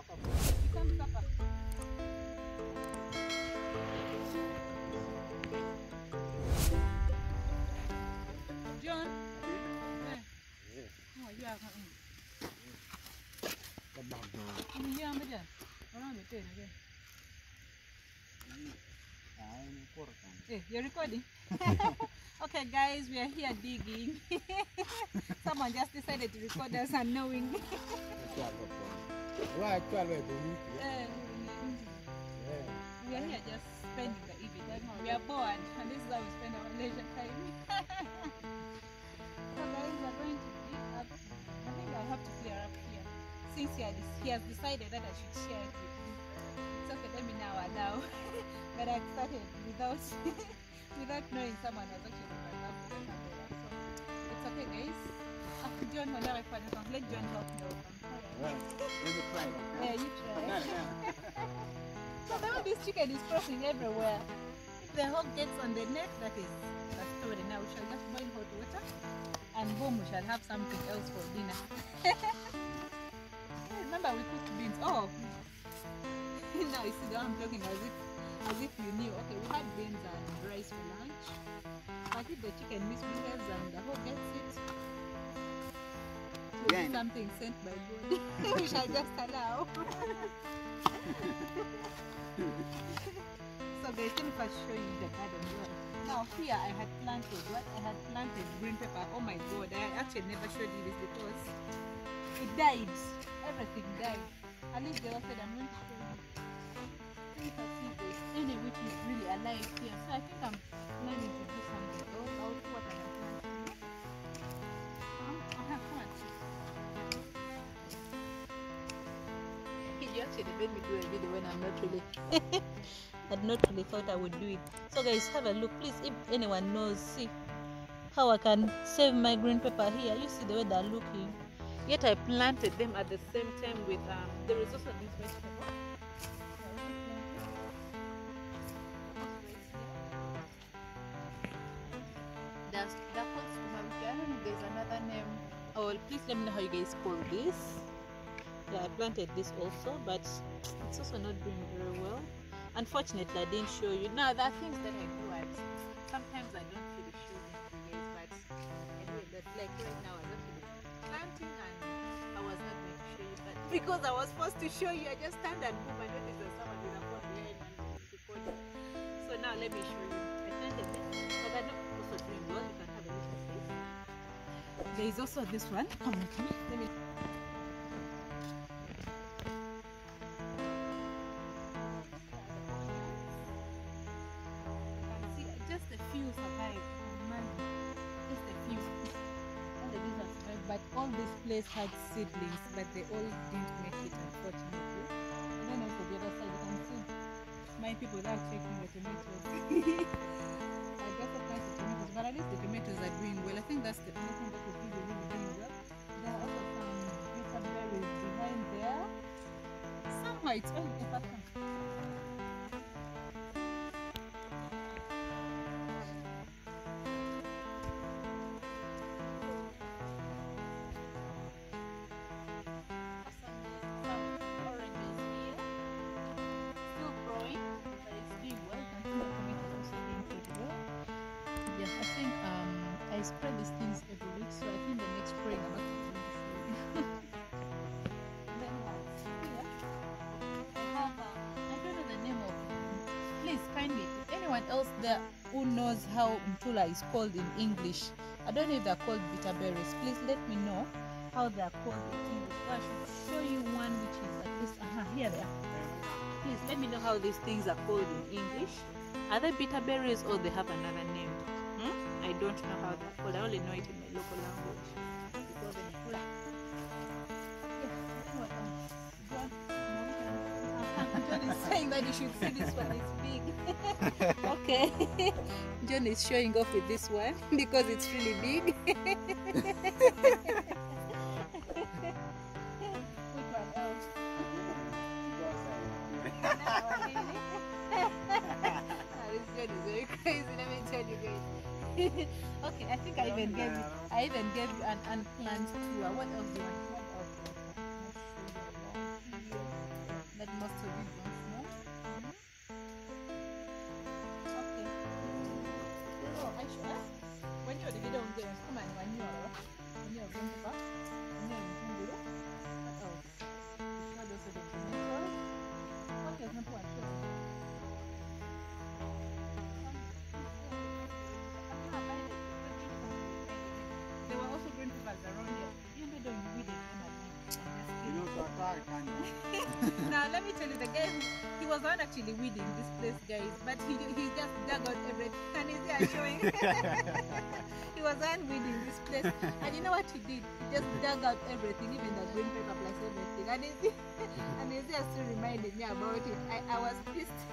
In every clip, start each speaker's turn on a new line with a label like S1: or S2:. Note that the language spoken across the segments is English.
S1: Become supper. John. Oh, you are coming. Hey, you're recording? Okay guys, we are here digging. Someone just decided to record us unknowingly. We are here just spending the evening. We are bored and this is how we spend our leisure time. So guys, we are going to dig up. I think I'll have to clear up here. Since he has decided that I should share it with you. It's okay, let me now allow. But I started without without knowing someone was actually my mom with the camera. So it's okay guys. John, let John help me open.
S2: Let me try.
S1: Yeah, you try. So now this chicken is crossing everywhere. If the hog gets on the net, that is the story. Now we shall just boil hot water and boom, we shall have something else for dinner. Remember we cooked beans. Oh, now you see that I'm talking as if you knew. Okay, we had beans and rice for lunch. But if the chicken misbehaves and the hog gets it, it will be something sent by God. We shall just allow. So guys, let me first show you the garden well. Now here I had planted what? I had planted green pepper. Oh my God, I actually never showed you this because it died. Everything died. At least they said I'm going to show you. If I see there's any which is really alive here. So I think I'm planning to do something else. I'll see what I have planted. I have planted. You actually made me do a video when I'm not really had not really thought I would do it. So guys, have a look please. If anyone knows, see how I can save my green pepper here. You see the way they're looking. Yet I planted them at the same time with there is also this vegetable. There's I don't know if there's another name. Oh, please let me know how you guys call this. Yeah, I planted this also, but it's also not doing very well. Unfortunately, I didn't show you. Now, there are things that I do at sometimes I don't really show them to you guys, but anyway, but like right now, I was actually planting and I was not going to show you, but because I was forced to show you, I just stand and boom, I noticed there's someone with a phone behind me recording. So now let me show you. I planted this, but I'm not also doing well. You can have a look at this. There is also this one. Come with me. Let me. But all this place had seedlings, but they all didn't make it, unfortunately. And then also the other side, you can see my people are checking the tomatoes. I just applied the tomatoes, but at least the tomatoes are doing well. I think that's the only thing that is really doing well. There are also some bitter berries behind there. Somehow it's only a pattern. I spread these things every week, so I think the next spring I'm not going to show you. Then here, I have I don't know the name of it. Please kindly, if anyone else there who knows how mtula is called in English, I don't know if they're called bitter berries, please let me know how they are called in English. So I should show you one which is at least here they are. Please let me know how these things are called in English. Are they bitter berries or they have another name? I don't know how they're called. I only know it in my local language. Because John is saying that you should see this one. It's big. Okay. John is showing off with this one because it's really big. Which one else? This John is very crazy. Let me tell you guys. Okay, I think I even gave you an unplanned tour. What else do you want? What else do you want? Aisha, when you're the video, come on, when you're going to back, when you're in Tunguru, what else? What else are the tomatoes? What else? Not one. There were also green peppers around here. You know, don't weed it.
S2: You know, so I can't.
S1: Now let me tell you, the guy he was not actually weeding this place, guys, but he just dug out everything. And is there showing? He was not weeding this place, and you know what he did? He just dug out everything, even the green pepper plus everything. And is there still reminded me about it. I was pissed.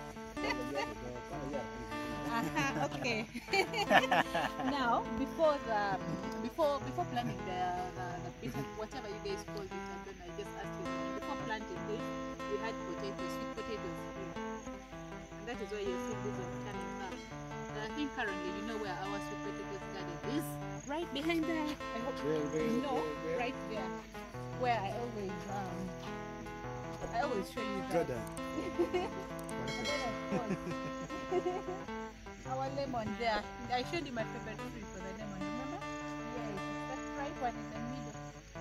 S1: Okay. Now before planting the business, whatever you guys call it, I don't know, I just asked you. Before planting this, we had potatoes, sweet potatoes here. And that is why you see this one coming up. And I think currently you know where our sweet potatoes garden is. Right behind there. I hope you know, right there. Where I always show you that. Our lemon there. I showed you my favorite tree for the lemon, remember? Yes, that's right one in the middle.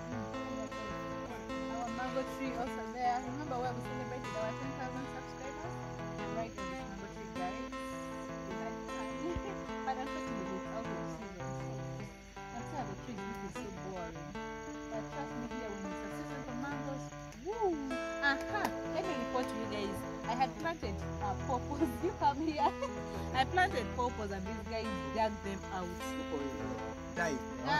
S1: Our mango tree also there. Remember where we celebrated our 10,000 subscribers? Right on this mango tree, guys. We had fun. But unfortunately it's out of season, so I'm sorry the trees looking so boring. But trust me, here when it's a season for mangoes, woo! Let me report to you guys. I had planted pawpaws. You come here. I planted pawpaws and these guys dug them out.
S2: Die.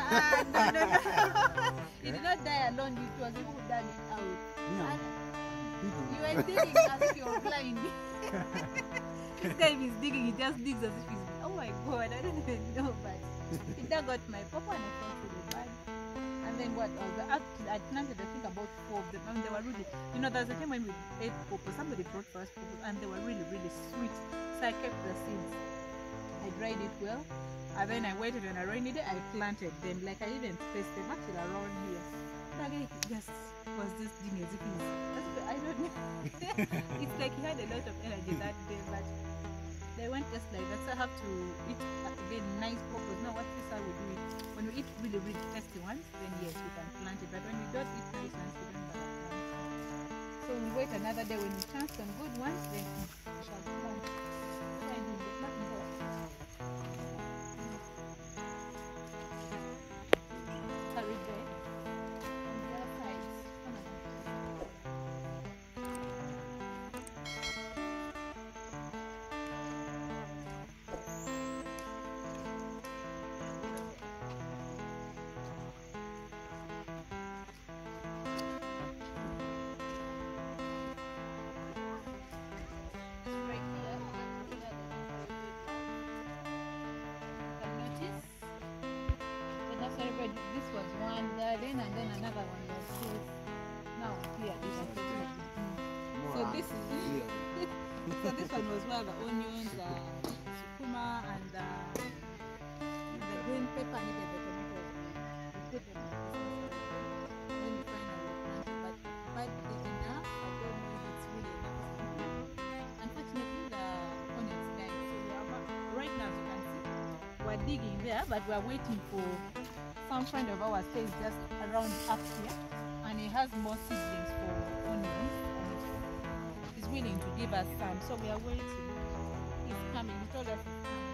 S1: No. He did not die alone. It was you who dug it out. And you were digging as if you were blind. This guy is digging. He just digs as if he's. Oh my God! I don't even know, but he dug out my pawpaw and I felt really bad. And then what else? I planted, I think, about 4 of them, and they were really, you know, there was a time when we ate pawpaw. Somebody brought for us pawpaw, and they were really, really sweet. So I kept the seeds. I dried it well, and then I waited when I rained it. I planted them. Like I even placed them actually around here. That guy just was just doing as if I don't know. It's like he had a lot of energy that day, but they went just like that. So I have to eat again nice pawpaws. Now what is how we do it? When we eat really, really tasty ones, then yes, we can plant it. But when we don't eat nice ones, we don't plant it. So we wait another day. When we chance some good ones, then we shall plant. Carry there. On the other side. This was one garden, and then another one was this. Now clear this one. So this is so this one was where the onions, sukuma, and the green pepper and the tomatoes. We put them when we finally planted, but big enough. I don't know if it's really enough. Unfortunately, the onions died. So we are right now, as you can see, we're digging there, but we're waiting for some friend of ours stays just around up here, and he has more seedlings for onions, and he's willing to give us some, so we are waiting. He's coming. He told us he's coming.